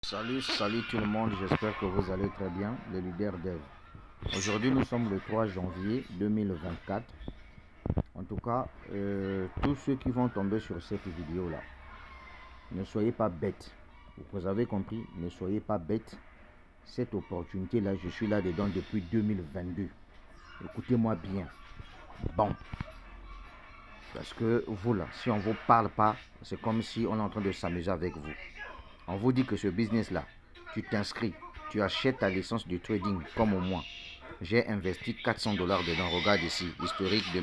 Salut tout le monde, j'espère que vous allez très bien, le leader Dev. Aujourd'hui nous sommes le 3 janvier 2024. En tout cas, tous ceux qui vont tomber sur cette vidéo là, ne soyez pas bêtes. Vous avez compris, ne soyez pas bêtes. Cette opportunité là, je suis là dedans depuis 2022. Écoutez-moi bien. Bon. Parce que vous là, si on ne vous parle pas, c'est comme si on est en train de s'amuser avec vous. On vous dit que ce business là, tu t'inscris, tu achètes ta licence de trading comme moi. J'ai investi 400 $ dedans. Regarde ici, historique de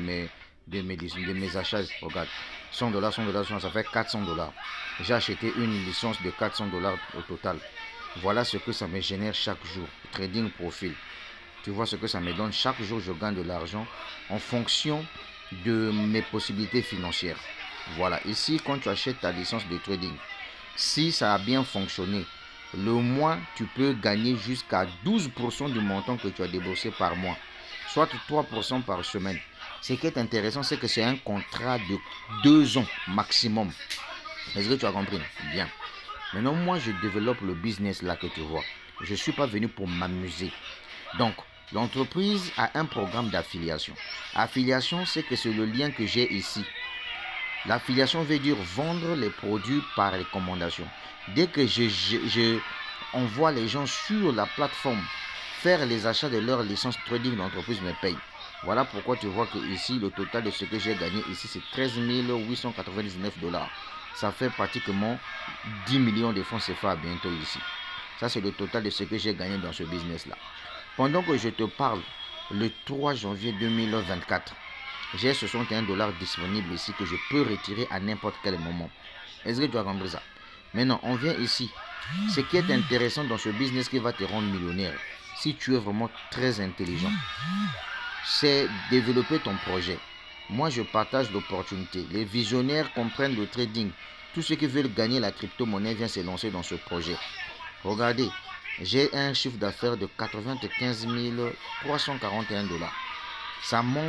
mes achats. Regarde, 100 $, 100 $, ça fait 400 $. J'ai acheté une licence de 400 $ au total. Voilà ce que ça me génère chaque jour. Trading profil. Tu vois ce que ça me donne. Chaque jour, je gagne de l'argent en fonction de mes possibilités financières. Voilà, ici, quand tu achètes ta licence de trading, si ça a bien fonctionné, le mois, tu peux gagner jusqu'à 12% du montant que tu as déboursé par mois, soit 3% par semaine. Ce qui est intéressant, c'est que c'est un contrat de 2 ans maximum. Est-ce que tu as compris? Bien. Maintenant, moi, je développe le business là que tu vois. Je ne suis pas venu pour m'amuser. Donc, l'entreprise a un programme d'affiliation. Affiliation, c'est que c'est le lien que j'ai ici. L'affiliation veut dire vendre les produits par recommandation. Dès que je envoie les gens sur la plateforme faire les achats de leur licence trading, l'entreprise me paye. Voilà pourquoi tu vois que ici, le total de ce que j'ai gagné ici, c'est 13 899 $. Ça fait pratiquement 10 millions de francs CFA bientôt ici. Ça, c'est le total de ce que j'ai gagné dans ce business-là. Pendant que je te parle, le 3 janvier 2024, j'ai 61 $ disponibles ici que je peux retirer à n'importe quel moment. Est-ce que tu as compris ça? Maintenant, on vient ici. Ce qui est intéressant dans ce business qui va te rendre millionnaire, si tu es vraiment très intelligent, c'est développer ton projet. Moi, je partage l'opportunité. Les visionnaires comprennent le trading. Tous ceux qui veulent gagner la crypto-monnaie viennent se lancer dans ce projet. Regardez, j'ai un chiffre d'affaires de 95 341 $. Ça manque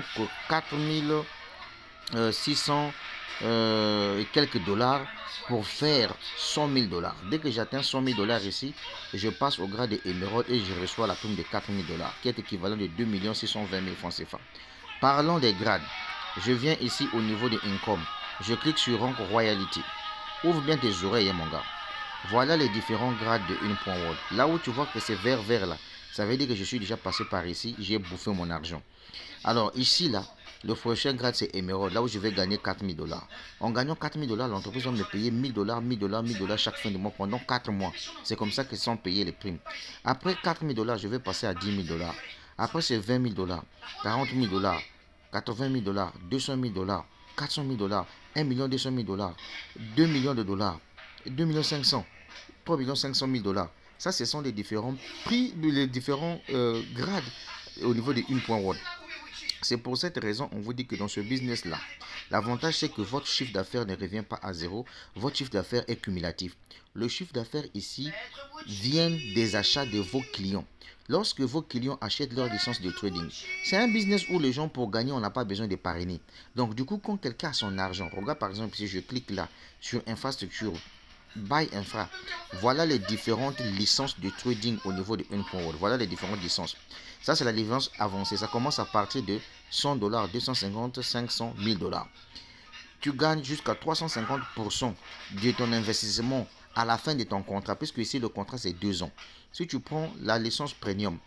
4600 et quelques dollars pour faire 100 000 $. Dès que j'atteins 100 000 $ ici, je passe au grade d'émeraude et je reçois la prime de 4 000 $, qui est équivalent de 2 620 000 francs CFA. Parlons des grades. Je viens ici au niveau de Income. Je clique sur Rank Royalty. Ouvre bien tes oreilles, mon gars. Voilà les différents grades de In.World. Là où tu vois que c'est vert là, ça veut dire que je suis déjà passé par ici, j'ai bouffé mon argent. Alors ici là, le prochain grade c'est Emerald, là où je vais gagner 4 000 $. En gagnant 4 000 $, l'entreprise va me payer 1 000 $, 1 000 $, 1 000 $, chaque fin de mois pendant 4 mois. C'est comme ça qu'ils sont payés les primes. Après 4 000 $, je vais passer à 10 000 $. Après c'est 20 000 $, 40 000 $, 80 000 $, 200 000 $, 400 000 $, 1 200 000 $, 2 millions de dollars, 2 500 000 $, 3 500 000 $. Ça, ce sont les différents prix, les différents grades au niveau de In.World. C'est pour cette raison on vous dit que dans ce business-là, l'avantage c'est que votre chiffre d'affaires ne revient pas à zéro, votre chiffre d'affaires est cumulatif. Le chiffre d'affaires ici vient des achats de vos clients. Lorsque vos clients achètent leur licence de trading, c'est un business où les gens pour gagner, on n'a pas besoin de parrainer. Donc du coup, quand quelqu'un a son argent, regarde par exemple si je clique là sur infrastructure, Buy Infra, voilà les différentes licences de trading au niveau de In.World. Voilà les différentes licences. Ça, c'est la licence avancée. Ça commence à partir de 100 $, 250, 500, 1000 $. Tu gagnes jusqu'à 350% de ton investissement à la fin de ton contrat, puisque ici, le contrat, c'est 2 ans. Si tu prends la licence premium,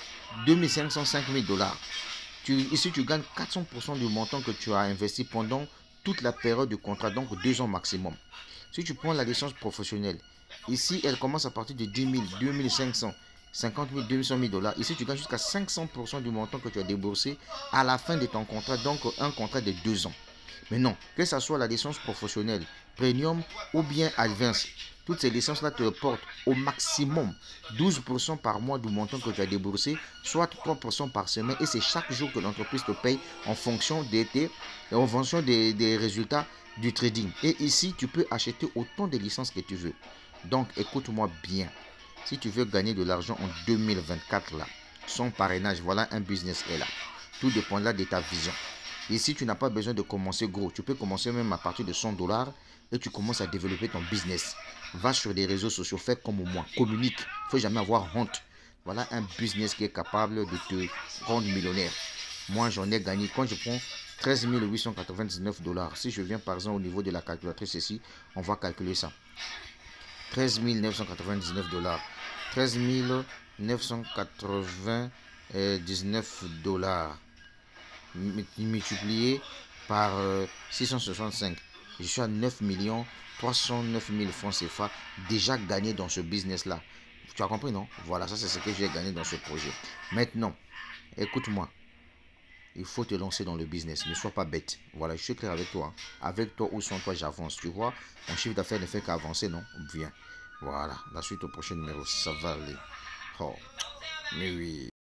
2500, 5000 $, ici, tu gagnes 400% du montant que tu as investi pendant toute la période du contrat, donc 2 ans maximum. Si tu prends la licence professionnelle, ici, elle commence à partir de 10 000, 2500, 50 000, 200 000 $. Ici, tu gagnes jusqu'à 500% du montant que tu as déboursé à la fin de ton contrat, donc un contrat de 2 ans. Mais non, que ce soit la licence professionnelle, Premium ou bien Advance, toutes ces licences-là te portent au maximum 12% par mois du montant que tu as déboursé, soit 3% par semaine. Et c'est chaque jour que l'entreprise te paye en fonction des résultats du trading. Et ici, tu peux acheter autant de licences que tu veux. Donc, écoute-moi bien. Si tu veux gagner de l'argent en 2024, là, sans parrainage, voilà un business est là. Tout dépendra de ta vision. Ici, tu n'as pas besoin de commencer gros. Tu peux commencer même à partir de 100 $ et tu commences à développer ton business. Va sur les réseaux sociaux, fais comme moi, communique. Il ne faut jamais avoir honte. Voilà un business qui est capable de te rendre millionnaire. Moi, j'en ai gagné. Quand je prends 13 899 $, si je viens par exemple au niveau de la calculatrice ici, on va calculer ça. 13 999 $. 13 999 $. Multiplié par 665. Je suis à 9 309 000 francs CFA déjà gagné dans ce business-là. Tu as compris, non? Voilà, ça c'est ce que j'ai gagné dans ce projet. Maintenant, écoute-moi. Il faut te lancer dans le business. Ne sois pas bête. Voilà, je suis clair avec toi. Avec toi ou sans toi, j'avance. Tu vois, mon chiffre d'affaires ne fait qu'avancer, non? Viens. Voilà, la suite au prochain numéro. Ça va aller. Oh, mais oui.